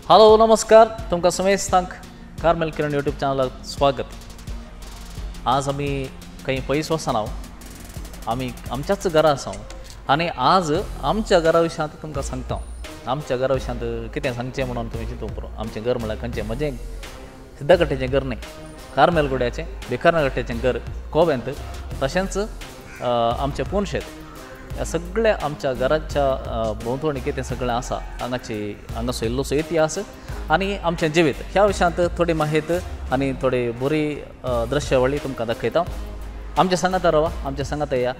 Hello नमस्कार तुमकां समेस्तांक Carmel किरण YouTube चॅनलाक स्वागत. आज आमी खंय पयस वचना आमी आमच्याच घरा आसा आनी आज आमच्या घरा विशयांत तुमकां सांगता. आमच्या घरा विशयांत कितें सांगचें म्हणून तुमी चिंतूंक पुरो. आमचें घर म्हळ्यार खंयचें म्हजें सिद्धकट्ट्याचें घर न्ही, कार्मेलगुड्याचें बेकारनगट्ट्याचें घर कोवेंत, तशेंच आमचें पोनशेत. ह्या सगळ्या आमच्या घराच्या भोंवतणी कितें सगळें आसा हांगासो इल्लोसो इतिहास आनी आमचें जिवीत ह्या विशयांत थोडी माहिती आनी थोडी बरी दृश्यावळी तुमकां दाखयता. आमच्या सांगाता रावा, आमच्या सांगाता या.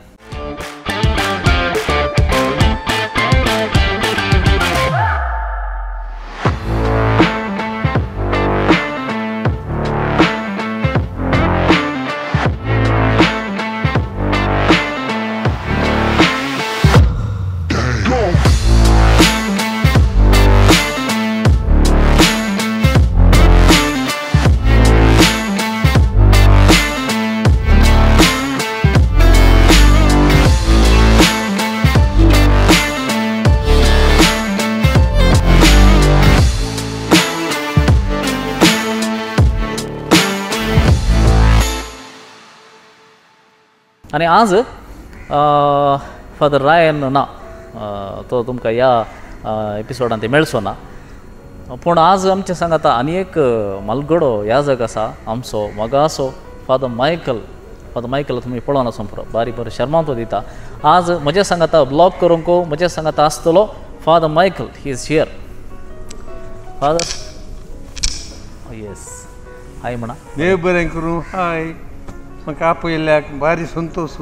आनी आज फादर रायन ना, तो तुमकां ह्या एपिसोडांत ते मेळचो ना, पूण आज आमचे सांगाता आनी एक मालगडो याजक आसा आमचो मोगासो फादर मायकल तुमी पळोवन आसा पुरो, बारीक बरो शर्मांतो दिता. आज म्हजे सांगाता ब्लॉग करूंक म्हजे सांगाता आसतलो father Michael. He is here. Father yes, hi म्हणा. देव बरें करूं. हाय, म्हाका आपयल्याक भारी संतोश.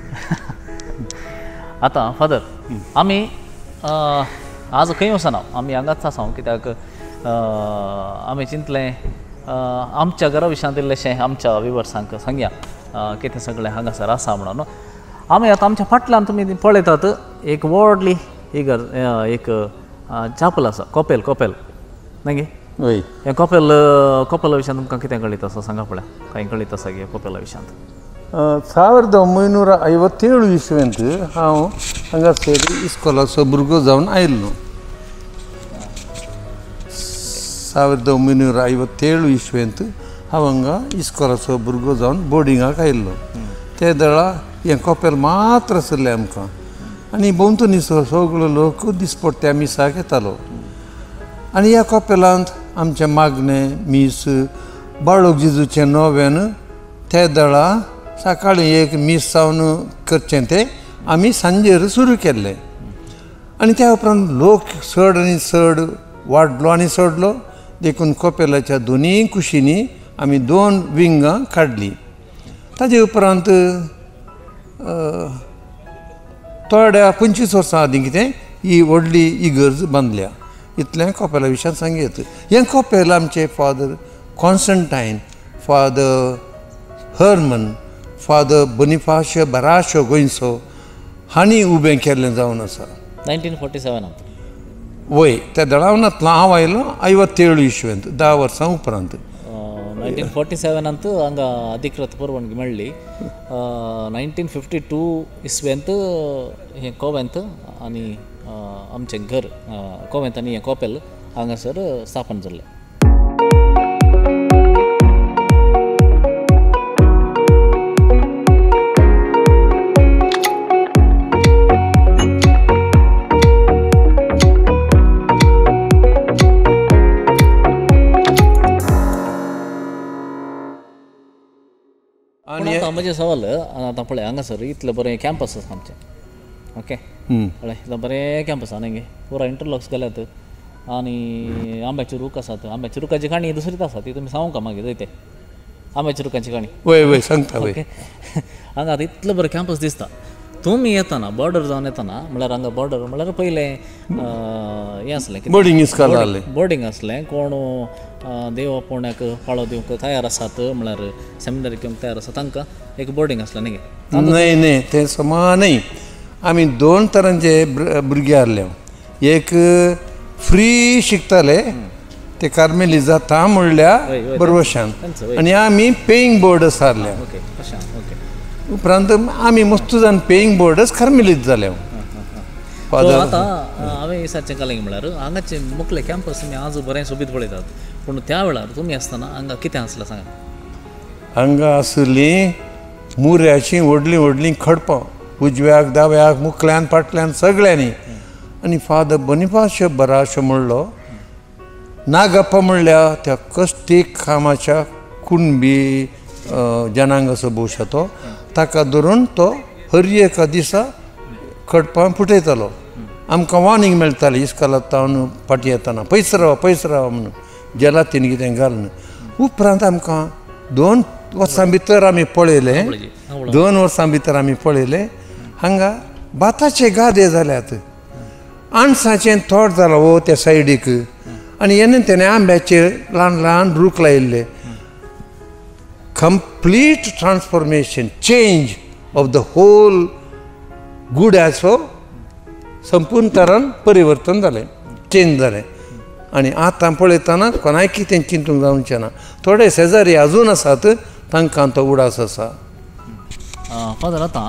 आतां फादर आमी आज खंय वचना, आमी हांगाच आसा. कित्याक आमी चिंतलें आमच्या घरा विशयांत इल्लेशें आमच्या विवर्सांक सांगया कितें सगळें हांगासर आसा म्हणून. आमी आतां आमच्या फाटल्यान तुमी पळयतात एक व्हडली एक चापल आसा, कोपेल न्ही. वय, हे कोपेला विशयांत तुमकां कितें कळीत आसा सांगा पळय. कांय कळीत आसा गे कोपेला विशयांत? 1957 इसवेंत हांव हांगासर इस्कॉलाचो भुरगो जावन आयिल्लो. 1957 इसवेंत हांव हांगा इस्कॉलाचो भुरगो जावन बोर्डिंगाक आयिल्लो. ते वेळा हें कोपेल मात्र आसलें आमकां, आनी भोंवतणी सगळो लोक दिसपट्ट्या मिसाक येतालो. आनी ह्या कोपेलांत आमचें मागणें मीस बाळोक जेजूचें नोवेन त्या वेळा सकाळीं एक मीस जावन करचें तें आमी सांजेर सुरू केल्लें. आनी त्या उपरांत लोक चड आनी चड वाडलो आनी चडलो. देखून कोपेलाच्या दोनीय कुशींनी आमी 2 विंगां काडलीं. ताजे उपरांत थोड्या 25 वर्सां आदीं कितें ही व्हडली इगर्ज बांदल्या. इतलें कोपेला विशयांत सांगयत. हें कोपेल आमचे father Constantine, father Herman, father Bonifacio बाराशो गोंयचो हांणी उबें केल्लें जावन आसा 1947. वय, त्या दळावनांतलो हांव आयलो 57 इसवेंत, 10 वर्सां उपरांत. 1947 हांगा अधिकृत परवानगी मेळ्ळी. 1952 इसवेंत हें कोवेंत आनी आमचें घर कोवेंत आनी हें कोपेल हांगासर स्थापन जाल्लें. आनी आतां म्हजें सवाल आतां पळय हांगासर इतलें बरें कॅम्पस आसा आमचें. ओके, पळय इतलें बरें कॅम्पस आसा न्ही, पुरो इंटरलॉक्स केल्यात आनी आंब्याचे रूख आसात. आंब्याच्या रुखाची काणी दुसरीच आसा, ती तुमी सांगूंक मागीर जायते आंब्याच्या रुखाची काणी. वय वय सांगता. वय, हांगा आतां इतलें बरें कॅम्पस दिसता. तुमी येतना बॉर्डर जावन येतना म्हळ्यार हांगा बॉर्डर म्हळ्यार पयलें हें आसलें बोर्डिंग इस्कॉल आहलें. बोर्डिंग आसलें. कोण देवा पोवण्याक पाळो दिवंक तयार आसात म्हळ्यार सेमिनारी घेवंक तयार आसा तांकां एक बोर्डिंग आसलें न्ही. न्हय तें समान न्हय. आमी 2 तरांचे भुरगे आहले. एक फ्री शिकताले ते कार्मेलिजा था म्हणल्या बरवशान, आनी आमी पेईंग बोर्डस आहले. उपरांत आमी मस्त जावन पेईंग बोर्डस कार्मेलीज जाले. फादर आतां हांवें विचारचें कालें म्हळ्यार हांगाचे मुखले कॅम्पस तुमी आज बरें सोबीत पळयतात पूण त्या वेळार तुमी आसतना हांगा कितें आसलें सांगात हांगा आसलीं मुऱ्याचीं व्हडलीं व्हडलीं खडपां उजव्याक दाव्याक मुखल्यान फाटल्यान सगळ्यांनी आनी फादर बोनिफास बराशे म्हणलो नागप्पा म्हणल्या त्या कश्टीक कामाच्या कुणबी जनांग असो भोवशा तो ताका धरून तो हर एका दिसा खडपां फुटयतालो आमकां वॉर्निंग मेळटाली इस्कालांतावन फाटीं येताना पयस रावा म्हणून जलातीन कितें घालून उपरांत आमकां 2 वर्सां भितर आमी पळयलें 2 वर्सां भितर आमी पळयलें हांगा भाताचे गादे जाल्यात अणसाचें तोट जालो वो त्या सायडीक आनी तेणें आंब्याचे ल्हान ल्हान रूख लायिल्ले complete transformation change of the whole गुड्याचो संपूर्ण तरान परिवर्तन जालें चेंज जालें आनी आतां पळयतना कोणाय कितें चिंतूंक जावचें ना थोडे शेजारी अजून आसात तांकां तो उडास आसा फादर आतां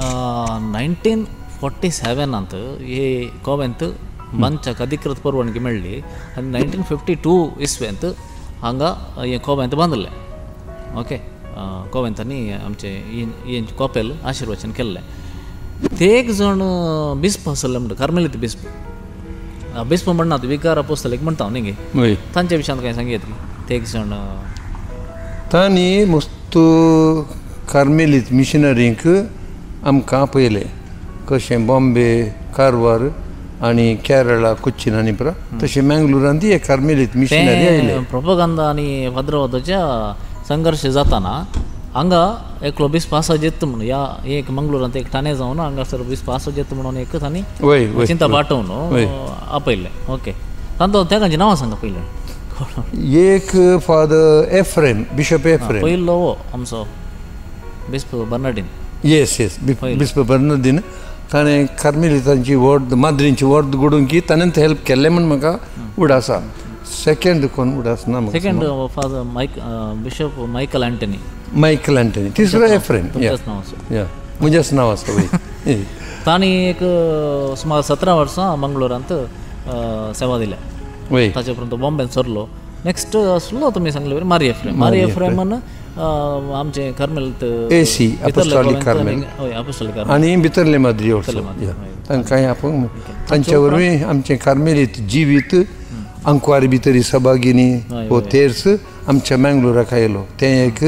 1947 हे गोव्यांत मंचाक अधिकृत परवानगी मेळ्ळी आनी 1952 इस्व्यांत हांगा हें गोव्यांत बांदलें ओके गोव्यांतांनी आमचे हें कॉपेल आशिर्वचन केल्लें ते एक जण बिस्प आसले म्हणटा कार्मेलीत बिस्प म्हणनात विकार अपोस्तलीक म्हणटा हांव न्ही तांच्या विशयांत कांय सांगयात की ते एक जण तांणी मस्त कार्मेलीत मिशनरींक आमकां पयलें कशें बॉम्बे कारवार आनी केरळा कोच्चीन आनी पुरा तशें मँगलोरान ती एक कार्मेलीत मिशनरी आयले प्रोपगंदा आनी भाद्रवादाच्या संघर्श जाताना हांगा एकलो बिस्प आसत येता म्हणून ह्या एक मंगळुरांत एक ठाणे जावन हांगासर बिस्प आसत येता म्हणून एक तांणी चिंता पाठोवन आपयलें ओके तांचो तेकांचें नांवां सांगा पयलें एक फादर एफ्रेम बिशप एफ्रेम पयलो हो आमचो बिस्प बर्नार्डीन येस बिस्प बर्नार्डीन ताणें कार्मेलितांची व्हड माद्रींची व्हड घडोवन की ताणें हेल्प केल्लें म्हण म्हाका उडास आसा सेकंड कोण उडास ना second father bishop Michael Antony तिसरो एफ्रेम म्हजेंच नांव आसा वय तांणी एक सुमार 17 वर्सां मंगळुरांत सेवा दिल्या वय ताचे उपरांत बॉम्बेन सरलो नेक्स्ट आसलो तुमी सांगले मारी एफ्रेमान आमचे कार्मेलीत एसी अपोस्टोलीक कार्मेल हय अपोस्टोलीक आनी भितरले माद्री तांकांय आपूण तांच्या वरवीं आमचें कार्मेलीत जिवीत अंकवारी भितरी सभागिनी हो तेर्स आमच्या मँगलोराक आयलो तें एक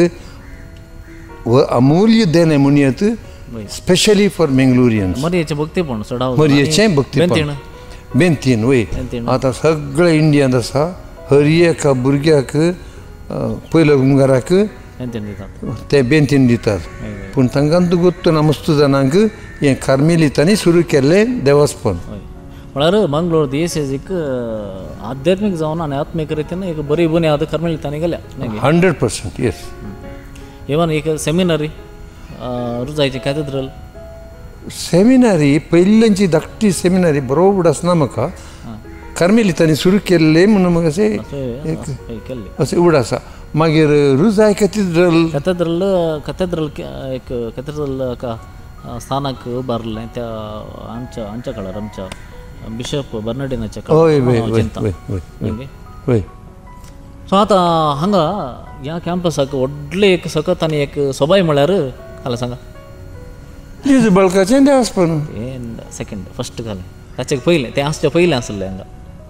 अमूल्य देणें म्हणयत स्पेशली फॉर मेंगलोरियन्स मरयेचें भक्तीपण चडाव मरयेचें भक्तीपण बेंतीन वय आतां सगळे इंडियान आसा हर एका भुरग्याक पयलो घराक ते बेंतीन दितात पूण तांकां गुत्तून मस्त जाणांक हें कार्मेलितांनी सुरू केल्लें देवस्थान म्हळ्यार मंगळूर दिएसएसीक आध्यात्मीक जावन आनी आत्मीक रितीन एक बरी बुन्याद कार्मेलितांनी गेल्या 100% येस इवन एक सेमिनरी रुजायची कॅथेड्रल सेमिनारी पयलींची धाकटी सेमिनारी बरोबर आसना म्हाका कार्मेलितांनी सुरू केल्ले म्हणून म्हाका अशें उड आसा मागीर रुजाय कॅथेड्रल एक कॅथेड्रल स्थानाक उबारलें त्या आमच्या काळार आमच्या बिशप बर्नार्डीनाच्या वय सो आतां हांगा ह्या कॅम्पसाक व्हडलें एक सकत आनी एक सोबाय म्हळ्यार जाल्यार सांगा बळकाचें देवस्थान सेकंड फस्ट घालें ताचे पयलें तें आसचें पयलें आसलें हांगा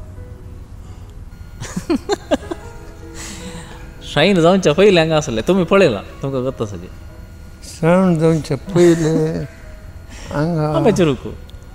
शाईन जावच्या पयलें हांगा आसलें तुमी पळयलां तुमकां कत्ता सगळें श्रावण जावच्या पयलें हांगा आंब्याचें रूख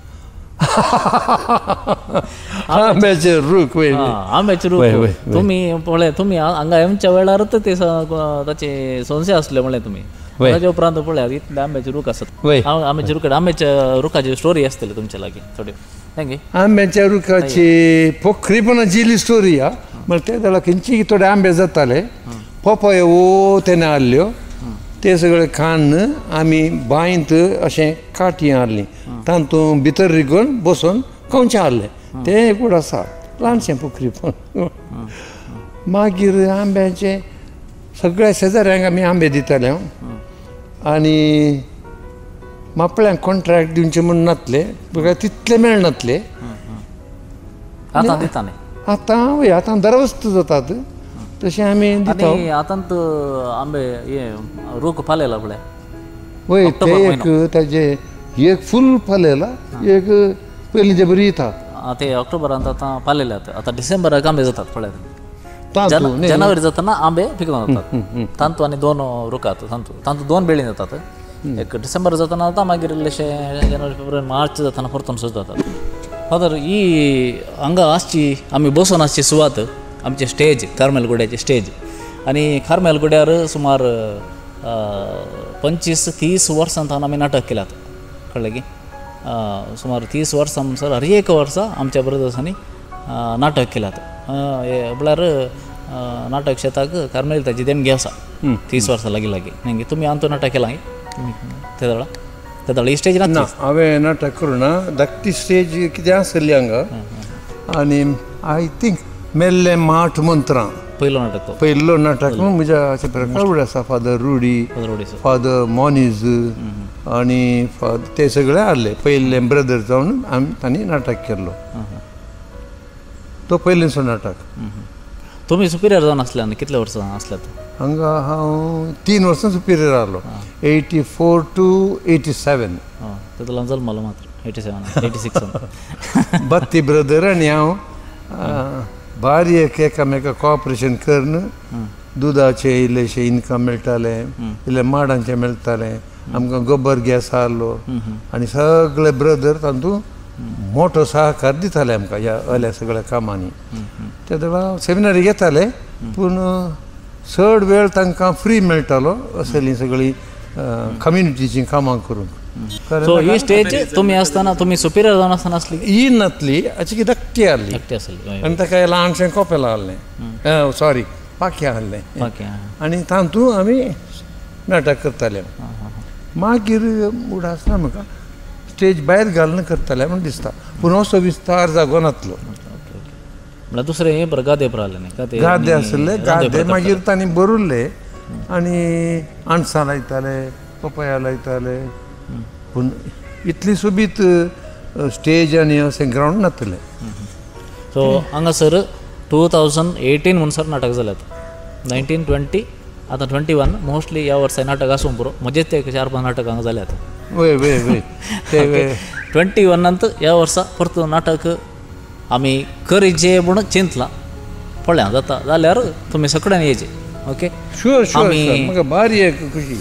आंब्याचें रूख वय आंब्याचें रूख तुमी पळय तुमी हांगा येवच्या वेळारच ते ताचे संशय आसले म्हळें तुमी ताच्या उपरांत पळयात इतले आंब्याचे रूख आसात आंब्याच्या रुखाची स्टोरी आसतली तुमच्या लागीं थोड्यो थँक्यू आंब्याच्या रुखाची पोखरीपणाची इल्ली स्टोरी हा म्हळ्यार त्या वेळार खंयची थोडे आंबे जाताले पोपय वो तेणे हाडल्यो ते सगळे खाण आमी बांयंत अशें काटी हाडलीं तातूंत भितर रिगून बसून खंयचें हाडलें तें एक उड आसा ल्हानशें पोखरीपण मागीर आंब्याचें सगळ्या शेजाऱ्यांक आमी आंबे दिताले आनी मापळ्यांक कॉन्ट्रॅक्ट दिवचे म्हूण नासले तुका तितले मेळनातले आतां दिता न्ही आतां दरवस्त जातात तशें आमी दिता आनी आतांत आंबे हे रूख फालेला पळय वय ते एक ताजे एक फूल फालेला एक पयलीं ते बरी येता ते ऑक्टोबरांत आतां पालेल्यात आतां डिसेंबराक आंबे जातात पळयात तांतू जानेवारी जातना आंबे पिकून जातात तांतू आनी 2 रुखात तांतू 2 बेळी जातात एक डिसेंबर जातना जाता मागीर इल्लेशे जानेवारी फेब्रुवारी मार्च जातना परतून सुद्दां जातात फादर ही हांगा आसची आमी बसून आसची सुवात आमचे स्टेज कार्मेलगुड्याचे स्टेज आनी कार्मेलगुड्यार सुमार 25-30 वर्सां आमी नाटक केल्यात कळ्ळें की सुमार 30 वर्सां म्हणसर हर एक वर्सा आमच्या ब्रदर्सांनी नाटक केल्यात म्हळ्यार नाटक क्षेत्राक कार्मेलीताची देणगी आसा 30 वर्सां लागीं नेंगी तुमी आंतो नाटक केलां ते वेळा ही स्टेज ना हांवें नाटक करूना धाकटी स्टेज कितें आसली हांगा आनी आय थिंक मेल्ले माठ मंत्रां पयलो नाटक म्हज्या अशे प्रकार आसा फादर रुडी फादर मॉनीज आनी ते सगळे आहले पयले ब्रदर जावन तांणी नाटक केल्लो तो पयलींचो नाटक तुमी सुपिरियर जावन आसले आनी कितले वर्सां आसल्यात हांगा हांव 3 वर्सां सुपिरियर आहलो 84 to 87 तेतूंतल्यान जल्मलो मात्र 86 बत्ती ब्रदर आनी हांव बारीक एकामेका कॉपरेशन करून दुदाचे इल्लेशे इनकम मेळटाले इल्ले माडांचे मेळटाले आमकां गोबर गॅस आहलो आनी सगळे ब्रदर तातूंत मोठो सहकार दिताले आमकां ह्या असल्या सगळ्या कामांनी ते वेळा सेमिनारी घेताले पूण चड वेळ तांकां फ्री मेळटालो असली सगळीं कम्युनिटीची कामां करूंक सो ही स्टेज तुमी आसतना तुमी सुपिरियर जावन आसतना आसली ही नासली अशी धाकटी आहली आनी ताका ल्हानशें कॉपेल आहलें सॉरी पाक्या आहलें आनी तातूंत आमी नाटक करताले मागीर मूड आसना म्हाका स्टेज भायर घालून करताले म्हूण दिसता पूण असो विस्तार जागो नासलो म्हळ्यार दुसरे हे बरें गादे आसले न्ही गादे आसले गादे मागीर तांणी बरयल्ले आनी आणसां लायताले पपया लायताले पूण इतली सुबीत स्टेज आनी अशें ग्रावंड नासलें सो हांगासर 2018 म्हणसर नाटक जाल्यात 1920 आतां 21 मोस्टली ह्या वर्सा नाटक आसूं पुरो म्हजेच ते 4-5 नाटक हांगा जाल्यात वय वय वय ते 21 ह्या वर्सा परतून नाटक आमी करीचे म्हूण चिंतलां पळया जाता जाल्यार तुमी सगळ्यांनी येयचे ओके शुअर शुअर म्हाका भारी एक खुशी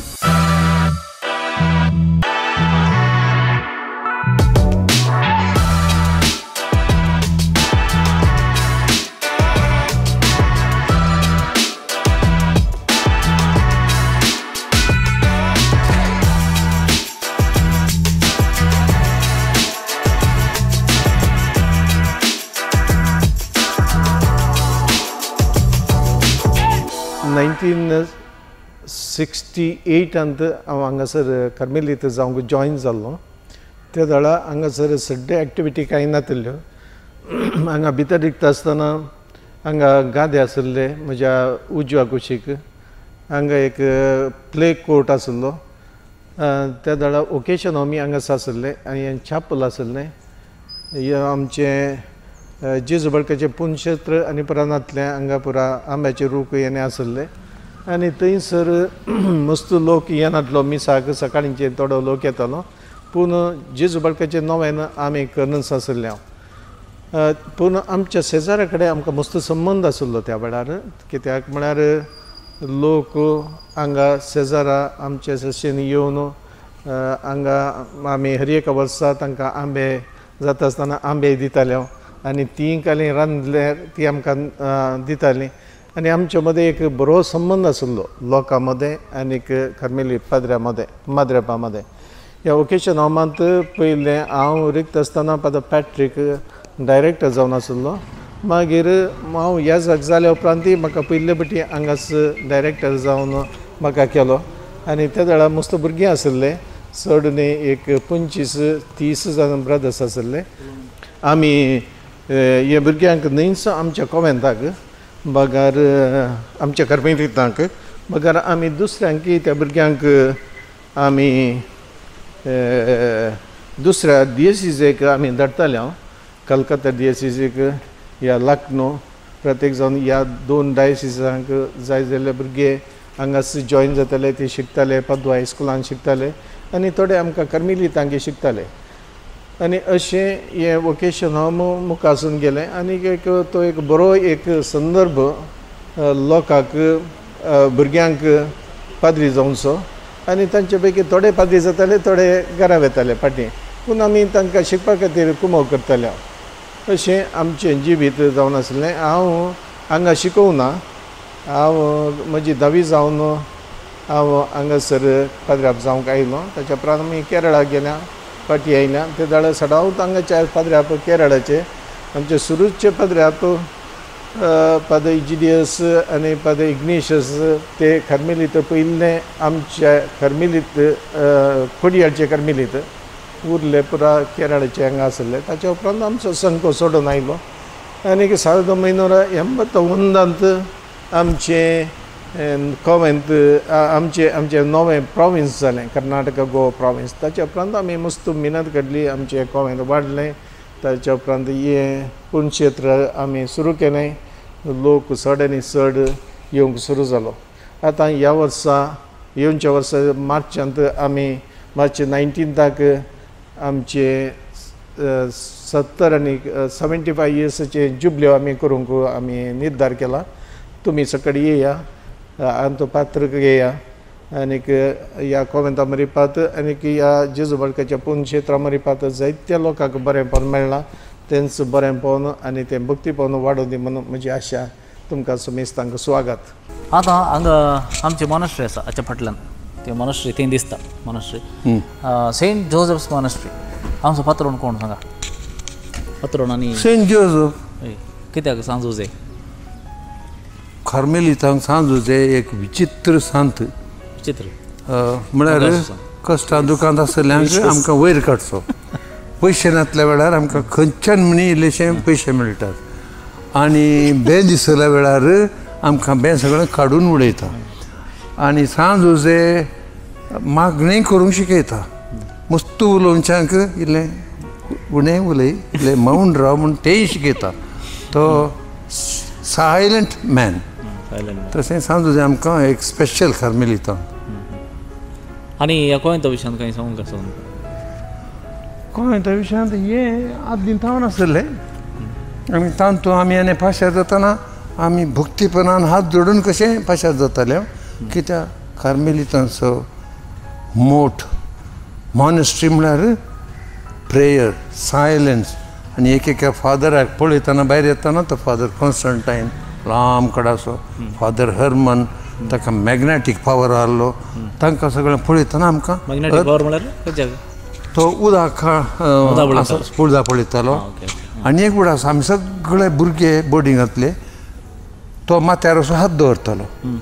नायन्टीन 68 हांव हांगासर कार्मेलीत जावंक जॉयन जाल्लो त्या वेळा हांगासर सड्डे एक्टिविटी कांय नासल्यो हांगा भितर रिकता आसतना हांगा गादे आसले म्हज्या उजव्या कुशीक हांगा एक प्ले कोर्ट आसलो त्या वेळा ओकेशन आमी हांगास आसले आनी चॅपल आसलें आमचें जेजू बळकाचें पुण्यक्षेत्र आनी पुराणांतलें हांगा पुरा आंब्याचे रूख येणे आसले आनी थंयसर मस्त लोक येनातलो मिसाक सकाळींचे थोडो लोक येतालो पूण जेजू बळकाचें नवें आमी कर्नस आसले हांव पूण आमच्या शेजाऱ्या कडेन आमकां मस्त संबंद आसलो त्या वेळार कित्याक म्हळ्यार लोक हांगा शेजारा आमचे जशें येवन हांगा आमी हर एक वर्सा तांकां आंबे जाता आसतना आंबे दिताले आनी ती काली रांदल्यार ती आमकां दितालीं आनी आमचे मदें एक बरो संबंद आसलो लोकां मदें आनीक कार्मेली पाद्र्या मदें माद्रेपा मदें ह्या ओकेशना मात पयलें हांव रिक्त आसतना फादर पॅट्रीक डायरेक्टर जावन आसलो मागीर हांव ह्या जाग जाल्या उपरांत म्हाका पयले फावटी हांगास डायरेक्टर जावन म्हाका केलो आनी त्या वेळार मस्त भुरगीं आसले चड न्ही एक 25-30 जाण ब्रदर्स आसले आमी हे भुरग्यांक न्हयच आमच्या कॉवेंताक बगार आमच्या कार्मेलीतांक बगार आमी दुसऱ्यांक त्या भुरग्यांक आमी दुसऱ्या DSCक आमी धाडटाले हांव कलकत्ता DSCक या लखनौ प्रत्येक जावन ह्या 2 डायसिसांक जाय जाल्ले भुरगे हांगास जॉइन जाताले ते शिकताले पद्वा हायस्कुलान शिकताले आनी थोडे आमकां कर्मिलीतांगे शिकताले आनी अशें हे वोकेशन हांव मुखासून गेलें आनी तो एक बरो एक संदर्भ लोकांक भुरग्यांक पाद्री जावनचो आनी तांचे पैकी थोडे पाद्री जाताले थोडे घरा वेताले फाटीं पूण आमी तांकां शिकपा खातीर कुमो करताले अशें आमचें जिवीत जावन आसलें हांव हांगा शिकोवना हांव म्हजी 10वी जावन हांव हांगासर पाद्र्याप जावंक आयलो ताच्या उपरांत आमी केरळा गेल्या फाटीं आयल्या ते दाडा सदांच हांगाच्या पाद्र्याप केरळाचे आमचे सुरूचचे पाद्र्याप पाद इजिडियस आनी पाद इग्नेशियस ते कर्मेलीत पयले आमच्या कर्मेलीत कोडयाळचे कर्मेलीत उरले पुरा केरळाचे हांगा आसले ताच्या उपरांत आमचो संघ सोडून आयलो आनी 1981 आमचे कॉवेंत आमचे नवे प्रॉविन्स जालें कर्नाटका गोवा प्रॉविन्स ताच्या उपरांत आमी मस्त मेहनत काडली आमचें कॉवेंत वाडलें ताच्या उपरांत हे पुणक्षेत्र आमी सुरू केलें लोक चड आनी चड येवंक सुरू जालो आतां ह्या वर्सा येवच्या वर्सा मार्चांत आमी मार्च 19 आमचे 70 आनी 75 इयर्साचे जुबल्यो आमी करूंक आमी निर्धार केला तुमी सकट येया आमचो पात्र घेया आनीक ह्या कॉवेंता मरीपात आनीक ह्या जेजू बाळकाच्या पुणक्षेत्रा मरीपात जायत्या लोकांक बरेंपण मेळ्ळां तेंच बरेंपण आनी तें भक्तीपण वाडोवन दी म्हणून म्हजी आशा तुमकां समेस्तांक स्वागत आतां हांगा आमचे मॉनेस्ट्री आसा हाच्या फाटल्यान ते मॉनेस्ट्री थंय दिसता मॉनेस्ट्री सेंट जोसेफ्स मॉनेस्ट्री आमचो पात्रोन कोण सांगा पात्रोन आनी सेंट जोसेफ कित्याक सांजूजे कार्मेलितांक सांजूजे एक विचित्र सांत विचित्र म्हळ्यार कश्टां दुखांत आसल्यांक आमकां वयर काडचो पयशे नासल्या वेळार आमकां खंयच्यान म्हणी इल्लेशे पयशे मेळटात आनी बें दिसल्या वेळार आमकां बें सगळें काडून उडयता आनी सांजूजे मागणें करूंक शिकयता मस्त उलोवच्यांक इल्लें उणें उलय इल्लें मौन राव म्हूण तेंय शिकयता तो सायलंट मॅन तशें सांजूजे आमकां एक स्पेशल कार्मेलिता आनी ह्या कोयंता विशयान कांय सांगूंक आसा कोयंता विशयांत हे आदीं थावन आसले आमी तांतू आमी आनी पाशार जाताना आमी भक्तीपणान हात जोडून कशें पाशार जाताले कित्याक कार्मेलितांचो मोठ मॉनेस्ट्री म्हळ्यार प्रेयर सायलन्स आनी एकेका फादराक पळयतना भायर येताना तो फादर कॉन्स्टंटायन लांब कडासो फादर हर्मन ताका मॅग्नेटीक पावर आहलो तांकां सगळें पळयतना आमकां मॅग्नेटीक पावर म्हळ्यार तो उदक पुळजा पळयतालो आनी एक उड आसा आमी सगळे भुरगे बोर्डिंगांतले तो माथ्यार असो हात दवरतालो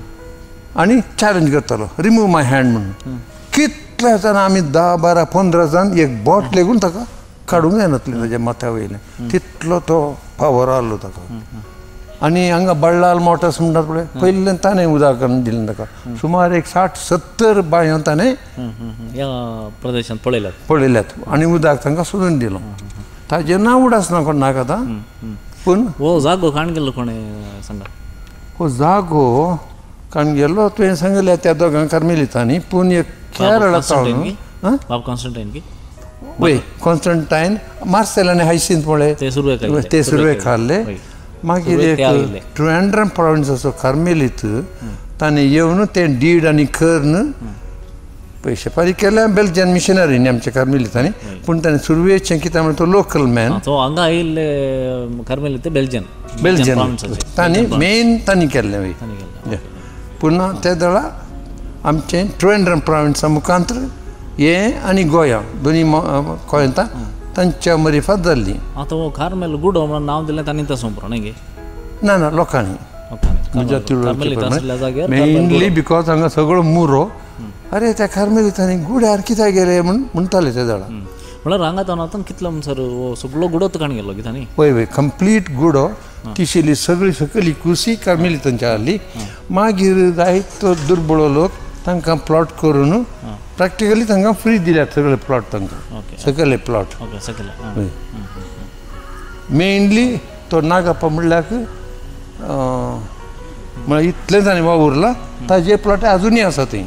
आनी चॅलेंज करतालो रिमूव माय हँड म्हणून कितले जाण आमी 10, 12, 15 जाण एक बोट लेगून ताका काडूंक जायनासलें ताच्या माथ्या वयलें तितलो तो पावर आहलो ताका आनी हांगा बळ्ळाल मोटर्स म्हणटात पळय पयलें ताणें उदक दिलें ताका सुमार एक 60-70 बांयो ताणें ह्या प्रदेशांत पळयल्यात आनी उदक तांकां सोदून दिलो ताजें नांव उडासना कोणाक आतां पूण हो जागो काण गेल्लो कोणें सांगा हो जागो काण गेल्लो तुवें सांगलें त्या दोगांक कार्मेलितांनी पूण एक केरळा बाब कॉन्स्टंटायन की वय कॉन्स्टंटायन मार्सेल आनी हायसिंथ पळय ते सुरवेक हाडले मागीर एक ट्रिवेंड्रम प्रॉविन्साचो कार्मेलीत ताणें येवन तें डीड आनी कर्ण पयशे फारीक केल्या बेल्जियन मिशनरीनी आमच्या कार्मेलितांनी पूण ताणें सुरवेचें कित्याक म्हळ्यार तो लोकल मॅन तो हांगा आयिल्ले कार्मेलीत बेल्जियन तांणी मेन तांणी केल्लें वय पूण त्या वेळा आमचें ट्रिवेंड्रम प्रॉविन्सा मुखांतर हें आनी गोंया दोनी कोयंतां तांच्या मरिफात जाल्ली आतां हो कार्मेल गुडो म्हणून नांव दिलें तांणी तसो न्ही गे ना लोकांनी म्हज्या तिळोवचे मेनली बिकॉज हांगा सगळो मुरो अरे त्या कार्मेलितांनी गुड्यार कित्याक गेले म्हूण म्हणटाले ते जाणा म्हळ्यार हांगा तावतान कितलो सर सगळो गुडोच काण गेलो कित्यानी वय कंप्लीट गुडो तिशिल्ली सगळी सकयली कुसी कार्मेलितांची आहली मागीर जायतो दुर्बळो लोक तांकां प्लॉट करून प्रॅक्टिकली तांकां फ्री दिल्यात सगळे प्लॉट तांकां ओके सगळे प्लॉट ओके सगळें मेनली तो नागप्पा म्हणल्यार म्हळ्यार इतले ताणें वावुरला ताजे प्लॉट अजुनूय आसा थंय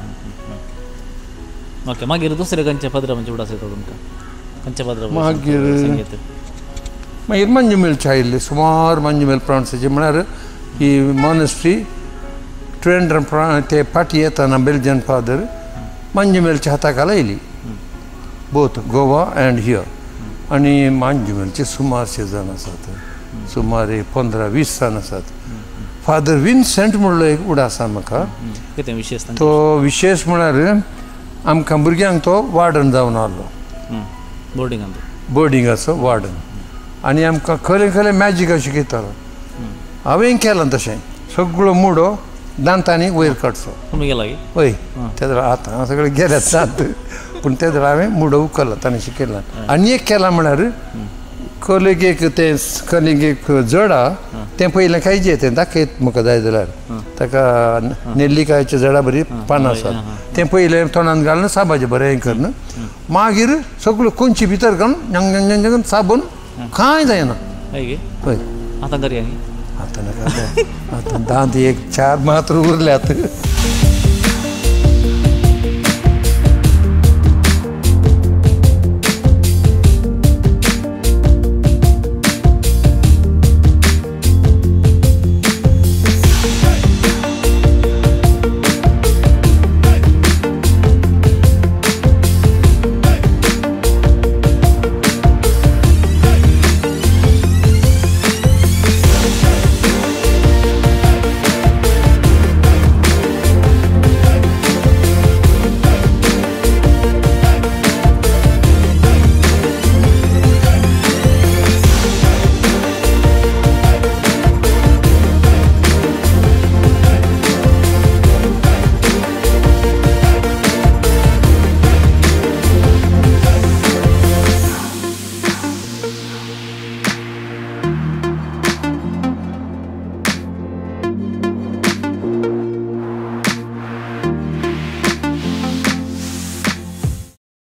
ओके मागीर दुसरे खंयचे पदर म्हणजे उडास येता तुमकां खंयचे पदर मागीर मागीर मंजुमेलचे आयिल्ले सुमार मंजुमेल प्लांट्साचे म्हळ्यार ही मॉनेस्ट्री ट्रेंडर ते फाटी येताना बेल्जियन फादर मंजुमेलच्या हाताखाला येयली बोथ गोवा अँड हियर आनी मंजुमेलचे सुमारशे जाण आसात सुमार 15-20 जाण आसात फादर विन्सेंट म्हणलो एक उडो आसा म्हाका कितें विशेश तो विशेश म्हळ्यार आमकां भुरग्यांक तो वार्डन जावन आहलो बोर्डिंगाचो वार्डन आनी आमकां खरें खरें मॅजिका शिकयतालो हांवें केलां तशें सगळो मुडो दांतांनी वयर काडचो तुमी गेला हय ते दर आतां सगळे गेल्यात दांत पूण ते दर हांवें मुडो उखल्ला ताणें शिकयला आनी एक केलां म्हळ्यार कलेगेक ते कलेगेक जड आहा तें पयलें खायचें तें दाखयत म्हाका जाय जाल्यार ताका नेल्लिकायच्या झाडा बरी पानां आसात तें पयलें तोंडान घालून साबाचें बरें हें करन मागीर सगळ्यो कोंची भितर घालून जंग साबून कांय जायना हय हय आतां करया न्ही आतां नाका आतां दांत एक 4 मात्र उरल्यात